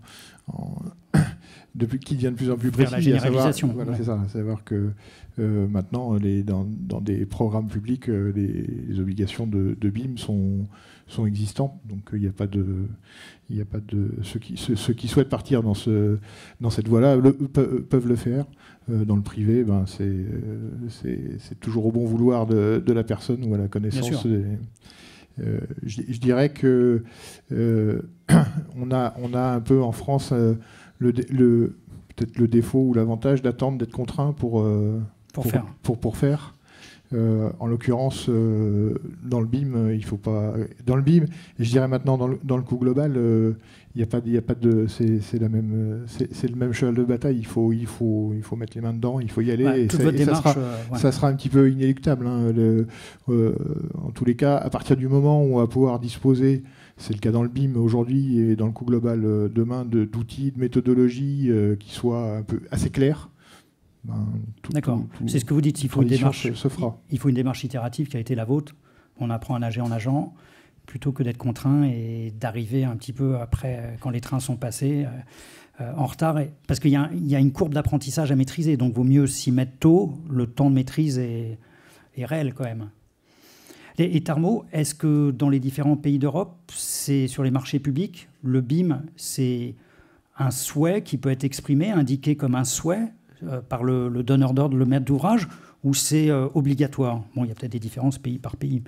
qui devient de plus en plus précis. Vers la généralisation. Voilà, c'est ça. À savoir que maintenant, dans des programmes publics, les obligations de BIM sont existantes. Donc il n'y a pas de ceux qui souhaitent partir dans cette voie-là peuvent le faire. Dans le privé, c'est toujours au bon vouloir de la personne ou à la connaissance. Je dirais que on a un peu en France peut-être le défaut ou l'avantage d'attendre d'être contraint pour faire. En l'occurrence, dans le BIM, il faut pas. Dans le BIM, et je dirais maintenant dans le coût global, il n'y a pas de. C'est le même cheval de bataille. Il faut mettre les mains dedans. Il faut y aller. Ça sera un petit peu inéluctable. En tous les cas, à partir du moment où on va pouvoir disposer, c'est le cas dans le BIM aujourd'hui et dans le coût global demain, d'outils, de méthodologies qui soient un peu assez clairs. D'accord. C'est ce que vous dites. Il faut une démarche. Se fera. Il faut une démarche itérative qui a été la vôtre. On apprend à nager en nageant, plutôt que d'être contraint et d'arriver un petit peu après, quand les trains sont passés, en retard. Parce qu'il y a une courbe d'apprentissage à maîtriser. Donc, il vaut mieux s'y mettre tôt. Le temps de maîtrise est réel quand même. Et Tarmo, est-ce que dans les différents pays d'Europe, c'est sur les marchés publics, le BIM, c'est un souhait qui peut être exprimé, indiqué comme un souhait par le donneur d'ordre, le maître d'ouvrage, ou c'est obligatoire? Bon, il y a peut-être des différences pays par pays.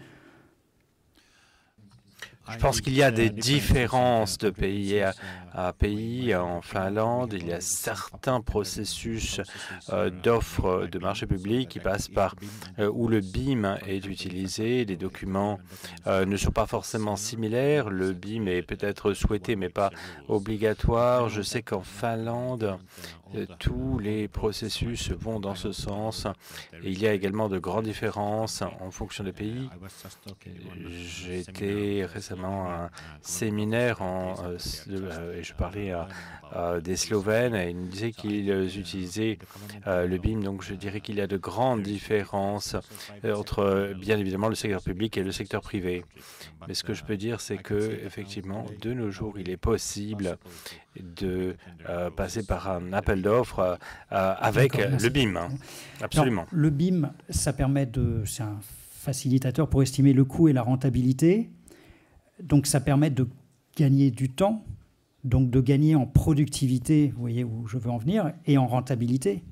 Je pense qu'il y a des différences de pays à pays. En Finlande, il y a certains processus d'offres de marché public qui passent par où le BIM est utilisé. Les documents ne sont pas forcément similaires. Le BIM est peut-être souhaité, mais pas obligatoire. Je sais qu'en Finlande, tous les processus vont dans ce sens. Et il y a également de grandes différences en fonction des pays. J'ai été récemment à un séminaire et je parlais à des Slovènes et ils me disaient qu'ils utilisaient le BIM. Donc je dirais qu'il y a de grandes différences entre, bien évidemment, le secteur public et le secteur privé. Mais ce que je peux dire, c'est que effectivement, de nos jours, il est possible de passer par un appel d'offres avec le BIM. Absolument. Alors, le BIM, c'est un facilitateur pour estimer le coût et la rentabilité. Donc ça permet de gagner du temps, donc de gagner en productivité, vous voyez où je veux en venir, et en rentabilité.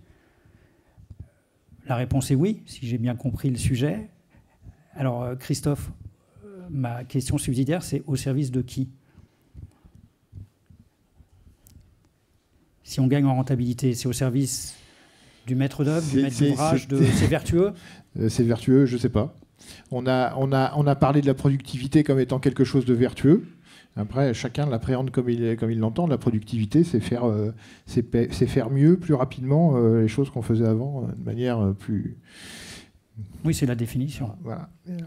La réponse est oui, si j'ai bien compris le sujet. Alors Christophe, ma question subsidiaire, c'est au service de qui? Si on gagne en rentabilité, c'est au service du maître d'œuvre, du maître d'ouvrage, c'est vertueux? C'est vertueux, je ne sais pas. On a parlé de la productivité comme étant quelque chose de vertueux. Après, chacun l'appréhende comme il l'entend. La productivité, c'est faire mieux, plus rapidement les choses qu'on faisait avant, de manière plus... Oui, c'est la définition. Voilà.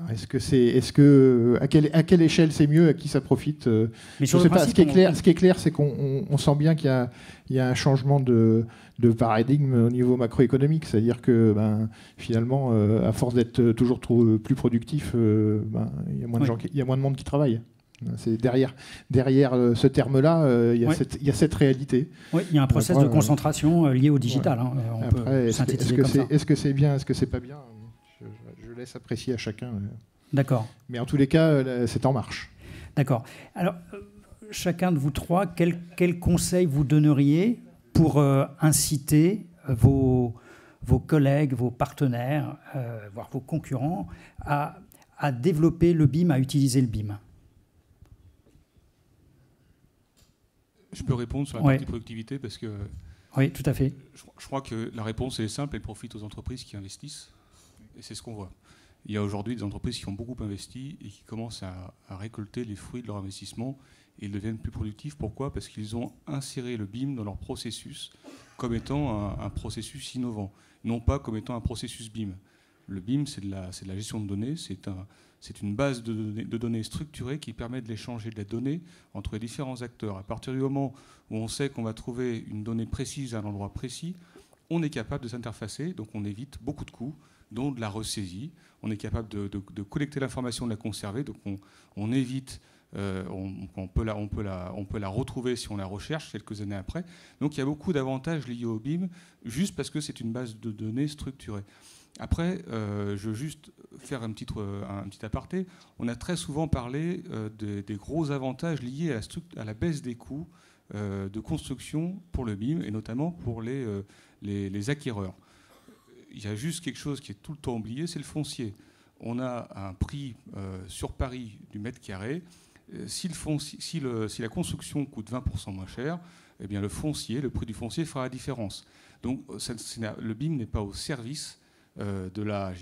À quelle échelle c'est mieux, à qui ça profite? Mais sur le principe, ce qui est clair, c'est qu'on sent bien qu'il y a un changement de paradigme au niveau macroéconomique. C'est-à-dire que finalement, à force d'être toujours plus productif, il y a moins de monde qui travaille. C'est derrière ce terme-là, il y a cette réalité. Oui, il y a un processus de concentration lié au digital. Ouais. On Après, peut synthétiser comme ça. Est-ce que c'est bien, est-ce que c'est pas bien? Je laisse apprécier à chacun. D'accord. Mais en tous les cas, c'est en marche. D'accord. Alors, chacun de vous trois, quel conseil vous donneriez pour inciter vos collègues, vos partenaires, voire vos concurrents, à développer le BIM, à utiliser le BIM? Je peux répondre sur la partie productivité parce que... Oui, tout à fait. Je crois que la réponse est simple, elle profite aux entreprises qui investissent. Et c'est ce qu'on voit. Il y a aujourd'hui des entreprises qui ont beaucoup investi et qui commencent à récolter les fruits de leur investissement et ils deviennent plus productifs. Pourquoi? Parce qu'ils ont inséré le BIM dans leur processus comme étant un processus innovant, non pas comme étant un processus BIM. Le BIM, c'est de la gestion de données, c'est une base de données structurée qui permet de l'échanger de la donnée entre les différents acteurs. À partir du moment où on sait qu'on va trouver une donnée précise à un endroit précis, on est capable de s'interfacer, donc on évite beaucoup de coûts, dont de la ressaisie. On est capable de collecter l'information, de la conserver, donc on évite, on peut la retrouver si on la recherche quelques années après. Donc il y a beaucoup d'avantages liés au BIM, juste parce que c'est une base de données structurée. Après, je veux juste faire un petit aparté. On a très souvent parlé des gros avantages liés à la baisse des coûts de construction pour le BIM, et notamment pour les acquéreurs. Il y a juste quelque chose qui est tout le temps oublié, c'est le foncier. On a un prix sur Paris du mètre carré. Si la construction coûte 20% moins cher, eh bien le prix du foncier fera la différence. Donc le BIM n'est pas au service de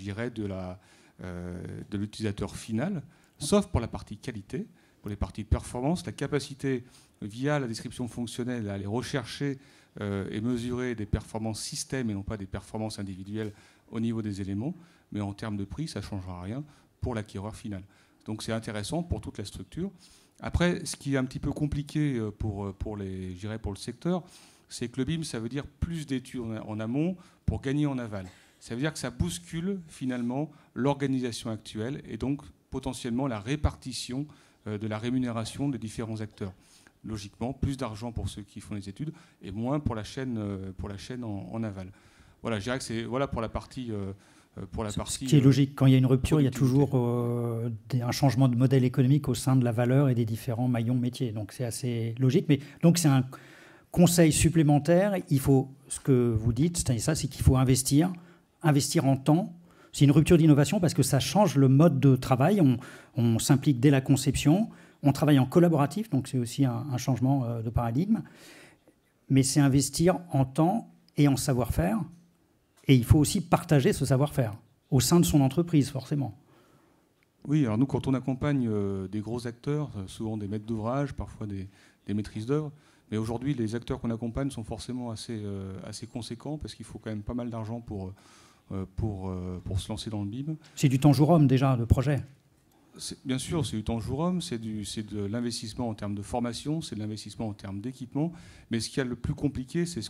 l'utilisateur final, sauf pour la partie qualité, pour les parties performance, la capacité via la description fonctionnelle à aller rechercher et mesurer des performances système et non pas des performances individuelles au niveau des éléments, mais en termes de prix, ça ne changera rien pour l'acquéreur final. Donc c'est intéressant pour toute la structure. Après, ce qui est un petit peu compliqué pour le secteur, c'est que le BIM, ça veut dire plus d'études en amont pour gagner en aval. Ça veut dire que ça bouscule finalement l'organisation actuelle et donc potentiellement la répartition de la rémunération des différents acteurs. Logiquement, plus d'argent pour ceux qui font les études et moins pour la chaîne en aval. Voilà, je dirais que c'est pour la partie. Ce qui est logique, quand il y a une rupture, il y a toujours un changement de modèle économique au sein de la valeur et des différents maillons métiers. Donc c'est assez logique. Mais donc c'est un conseil supplémentaire. Il faut, ce que vous dites, c'est qu'il faut investir en temps. C'est une rupture d'innovation parce que ça change le mode de travail. On s'implique dès la conception. On travaille en collaboratif, donc c'est aussi un changement de paradigme. Mais c'est investir en temps et en savoir-faire. Et il faut aussi partager ce savoir-faire au sein de son entreprise, forcément. Oui, alors nous, quand on accompagne des gros acteurs, souvent des maîtres d'ouvrage, parfois des maîtrises d'œuvre, mais aujourd'hui, les acteurs qu'on accompagne sont forcément assez conséquents parce qu'il faut quand même pas mal d'argent pour se lancer dans le BIM. C'est du temps jour homme déjà, le projet. Bien sûr, c'est du temps jour homme, c'est de l'investissement en termes de formation, c'est de l'investissement en termes d'équipement. Mais ce qui est le plus compliqué, c'est ce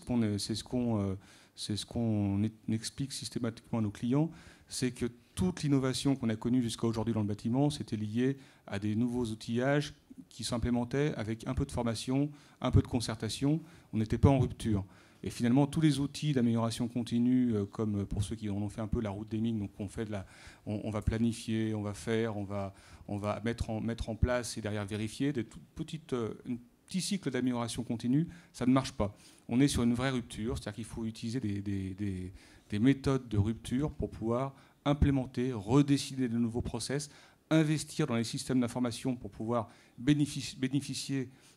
qu'on explique systématiquement à nos clients, c'est que toute l'innovation qu'on a connue jusqu'à aujourd'hui dans le bâtiment, c'était lié à des nouveaux outillages qui s'implémentaient avec un peu de formation, un peu de concertation. On n'était pas en rupture. Et finalement, tous les outils d'amélioration continue, comme pour ceux qui en ont fait un peu la route des mines, donc on va planifier, on va faire, on va mettre en place et derrière vérifier un petit cycle d'amélioration continue, ça ne marche pas. On est sur une vraie rupture, c'est-à-dire qu'il faut utiliser des méthodes de rupture pour pouvoir implémenter, redécider de nouveaux process, investir dans les systèmes d'information pour pouvoir bénéficier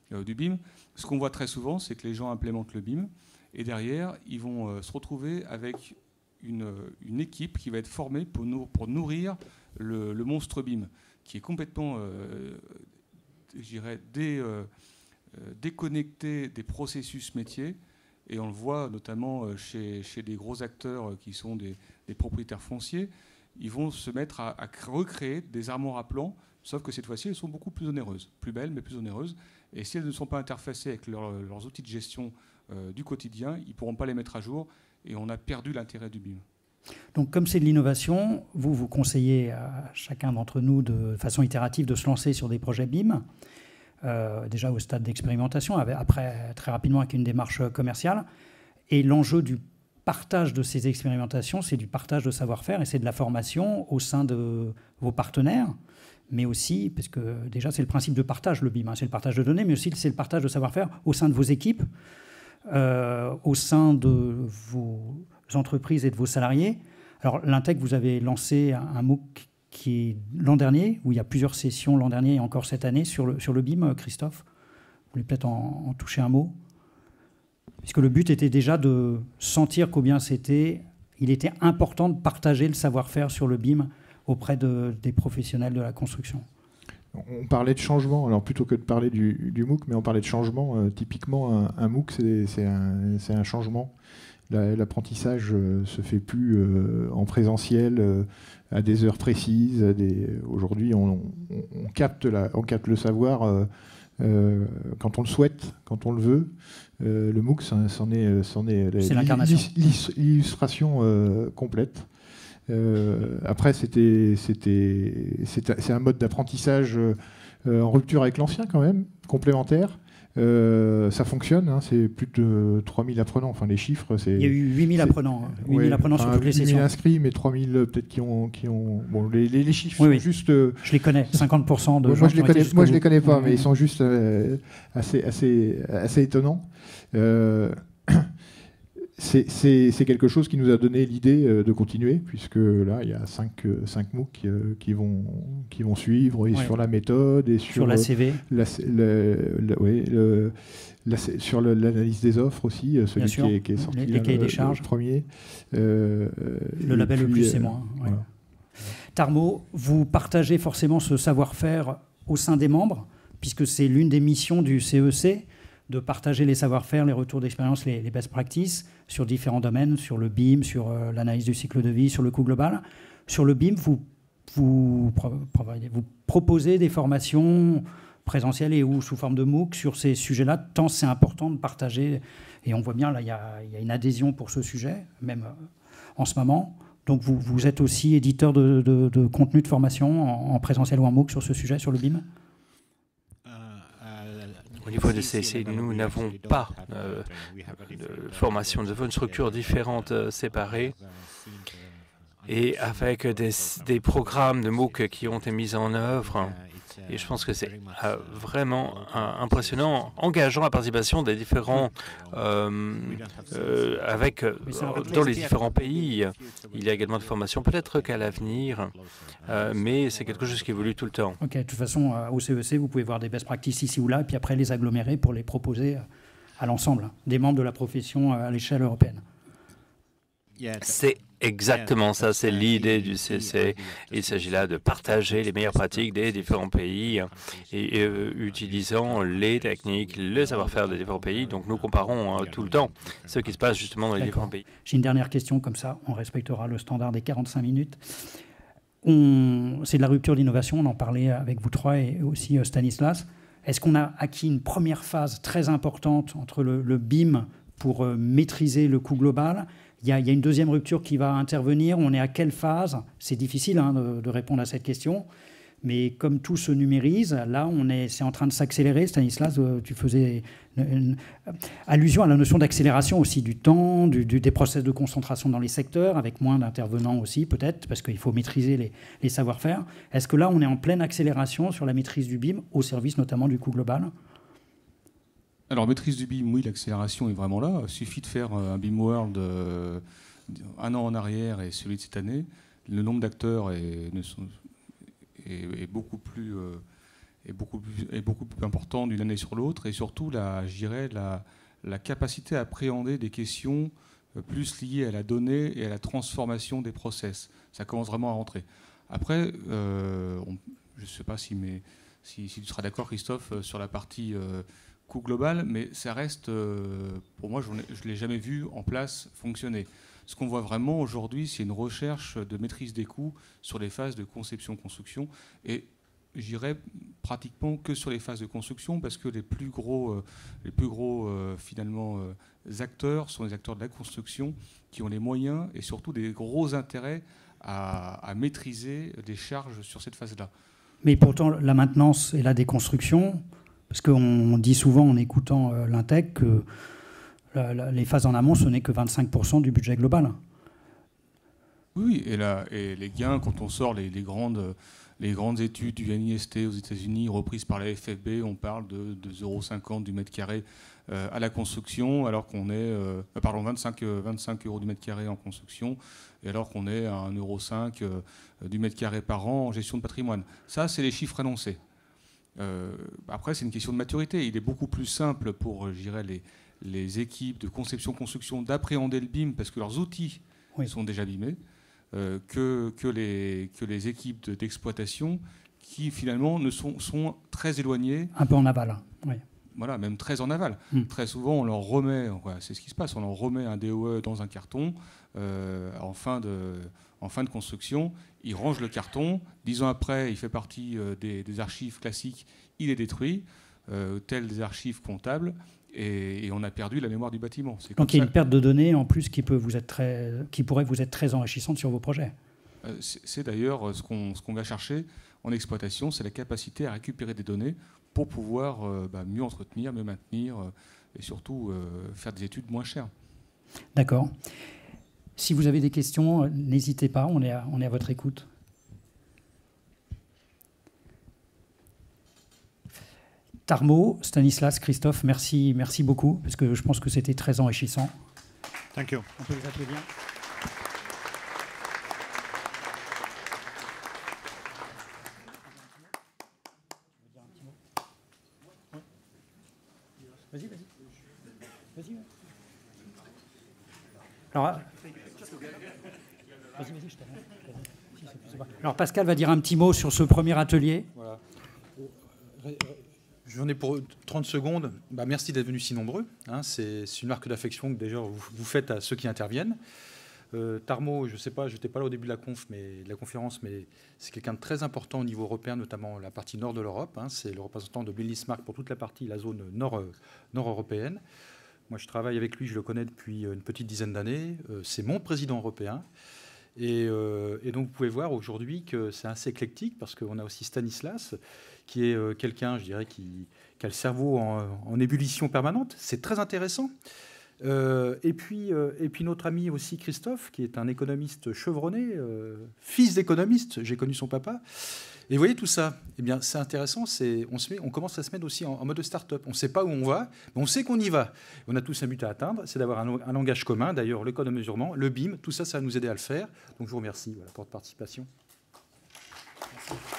du BIM. Ce qu'on voit très souvent, c'est que les gens implémentent le BIM et derrière, ils vont se retrouver avec une équipe qui va être formée pour nourrir le monstre BIM, qui est complètement, je dirais, déconnecté des processus métiers. Et on le voit notamment chez des gros acteurs qui sont des propriétaires fonciers. Ils vont se mettre à recréer des armoires à plans, sauf que cette fois-ci, elles sont beaucoup plus onéreuses, plus belles, mais plus onéreuses. Et si elles ne sont pas interfacées avec leurs outils de gestion du quotidien, ils ne pourront pas les mettre à jour, et on a perdu l'intérêt du BIM. Donc, comme c'est de l'innovation, vous conseillez à chacun d'entre nous, de façon itérative, de se lancer sur des projets BIM, déjà au stade d'expérimentation, après très rapidement avec une démarche commerciale. Et l'enjeu du partage de ces expérimentations, c'est du partage de savoir-faire et c'est de la formation au sein de vos partenaires, mais aussi, parce que déjà c'est le principe de partage, le BIM, c'est le partage de données, mais aussi c'est le partage de savoir-faire au sein de vos équipes, au sein de vos entreprises et de vos salariés. Alors l'Intec, vous avez lancé un MOOC qui est l'an dernier, où il y a plusieurs sessions l'an dernier et encore cette année sur le BIM, Christophe. Vous voulez peut-être en toucher un mot ? Puisque le but était déjà de sentir combien il était important de partager le savoir-faire sur le BIM auprès des professionnels de la construction. On parlait de changement, alors plutôt que de parler du MOOC, mais on parlait de changement. Typiquement, un MOOC, c'est un changement. L'apprentissage se fait plus en présentiel à des heures précises. Aujourd'hui, on capte le savoir quand on le souhaite, quand on le veut. Le MOOC, c'en est l'illustration complète. Après, c'est un mode d'apprentissage en rupture avec l'ancien quand même, complémentaire. Ça fonctionne, hein, c'est plus de 3000 apprenants, enfin les chiffres, c'est... Il y a eu 8000 apprenants, 8000 apprenants sur toutes les sessions. 8000 inscrits, mais 3000 peut-être qui ont... Bon, les chiffres sont juste... Je les connais, 50% de gens moi je les connais pas, mais ils sont juste assez étonnants. C'est quelque chose qui nous a donné l'idée de continuer, puisque là, il y a 5 MOOC qui vont suivre, et sur la méthode, et sur la CV. Sur l'analyse des offres aussi, celui qui est sorti les cahiers des charges. Le premier. Le label le plus c'est moins. Voilà. Tarmo, vous partagez forcément ce savoir-faire au sein des membres, puisque c'est l'une des missions du CEC, de partager les savoir-faire, les retours d'expérience, les best practices sur différents domaines, sur le BIM, sur l'analyse du cycle de vie, sur le coût global. Sur le BIM, vous proposez des formations présentielles et ou sous forme de MOOC sur ces sujets-là, tant c'est important de partager. Et on voit bien, là, il y a une adhésion pour ce sujet, même en ce moment. Donc vous êtes aussi éditeur de contenu de formation en présentiel ou en MOOC sur ce sujet, sur le BIM ? Au niveau de CEC, nous n'avons pas de formation. Nous avons une structure différente, séparée, et avec des programmes de MOOC qui ont été mis en œuvre. Et je pense que c'est vraiment impressionnant, engageant la participation des différents, dans les différents pays. Il y a également des formations, peut-être qu'à l'avenir, mais c'est quelque chose qui évolue tout le temps. Ok, de toute façon, au CEC, vous pouvez voir des best practices ici ou là, et puis après les agglomérer pour les proposer à l'ensemble des membres de la profession à l'échelle européenne. C'est exactement ça, c'est l'idée du CEC. Il s'agit là de partager les meilleures pratiques des différents pays et utilisant les techniques, le savoir-faire des différents pays. Donc nous comparons tout le temps ce qui se passe justement dans les différents pays. J'ai une dernière question, comme ça on respectera le standard des 45 minutes. C'est de la rupture d'innovation, on en parlait avec vous trois et aussi Stanislas. Est-ce qu'on a acquis une première phase très importante entre le BIM pour maîtriser le coût global ? Il y a une deuxième rupture qui va intervenir. On est à quelle phase ? C'est difficile de répondre à cette question. Mais comme tout se numérise, là, c'est en train de s'accélérer. Stanislas, tu faisais une allusion à la notion d'accélération aussi du temps, des process de concentration dans les secteurs, avec moins d'intervenants aussi, peut-être, parce qu'il faut maîtriser les savoir-faire. Est-ce que là, on est en pleine accélération sur la maîtrise du BIM, au service notamment du coût global ? Alors, maîtrise du BIM, oui, l'accélération est vraiment là. Il suffit de faire un BIM World un an en arrière et celui de cette année. Le nombre d'acteurs est beaucoup plus est beaucoup plus important d'une année sur l'autre, et surtout, je dirais, la capacité à appréhender des questions plus liées à la donnée et à la transformation des process. Ça commence vraiment à rentrer. Après, je ne sais pas si tu seras d'accord, Christophe, sur la partie coût global, mais ça reste, pour moi, je ne l'ai jamais vu en place fonctionner. Ce qu'on voit vraiment aujourd'hui, c'est une recherche de maîtrise des coûts sur les phases de conception-construction, et j'irais pratiquement que sur les phases de construction, parce que les plus gros finalement acteurs sont les acteurs de la construction qui ont les moyens et surtout des gros intérêts à maîtriser des charges sur cette phase-là. Mais pourtant, la maintenance et la déconstruction, parce qu'on dit souvent en écoutant l'Intec que les phases en amont, ce n'est que 25% du budget global. Oui, et les gains, quand on sort les grandes études du NIST aux États-Unis, reprises par la FFB, on parle de 2,50 € du mètre carré à la construction, alors qu'on est, 25 € du mètre carré en construction, et alors qu'on est à 1,5 € du mètre carré par an en gestion de patrimoine. Ça, c'est les chiffres annoncés. Après, c'est une question de maturité. Il est beaucoup plus simple pour, je dirais, les équipes de conception-construction d'appréhender le BIM, parce que leurs outils sont déjà BIMés, que les équipes d'exploitation qui finalement sont très éloignées. Un peu en aval, oui. Voilà, même très en aval. Très souvent, on leur remet, c'est ce qui se passe, on leur remet un DOE dans un carton en fin de construction. Ils rangent le carton. 10 ans après, il fait partie des archives classiques, il est détruit, tel des archives comptables. Et on a perdu la mémoire du bâtiment. Donc il y a une perte de données en plus qui pourrait vous être très enrichissante sur vos projets. C'est d'ailleurs ce qu'on va chercher en exploitation, c'est la capacité à récupérer des données pour pouvoir mieux entretenir, mieux maintenir et surtout faire des études moins chères. D'accord. Si vous avez des questions, n'hésitez pas, on est à votre écoute. Tarmo, Stanislas, Christophe, merci beaucoup, parce que je pense que c'était très enrichissant. Thank you. On peut les applaudir. Vas-y. Alors, vas-y, je t'arrête. Alors Pascal va dire un petit mot sur ce premier atelier. Voilà. J'en ai pour 30 secondes. Merci d'être venus si nombreux. C'est une marque d'affection que déjà vous faites à ceux qui interviennent. Tarmo, je ne sais pas, je n'étais pas là au début de la conférence, mais c'est quelqu'un de très important au niveau européen, notamment la partie nord de l'Europe. C'est le représentant de Buildnismark pour toute la zone nord-européenne. Moi, je travaille avec lui, je le connais depuis une petite dizaine d'années. C'est mon président européen. Et donc, vous pouvez voir aujourd'hui que c'est assez éclectique, parce qu'on a aussi Stanislas, qui est quelqu'un, je dirais, qui a le cerveau en ébullition permanente. C'est très intéressant. Et puis notre ami aussi Christophe, qui est un économiste chevronné, fils d'économiste, j'ai connu son papa. Et vous voyez tout ça, eh bien c'est intéressant, on commence à se mettre aussi en mode start-up. On ne sait pas où on va, mais on sait qu'on y va. On a tous un but à atteindre, c'est d'avoir un langage commun. D'ailleurs, le code de mesurement, le BIM, tout ça, ça va nous aider à le faire. Donc je vous remercie pour votre participation. Merci.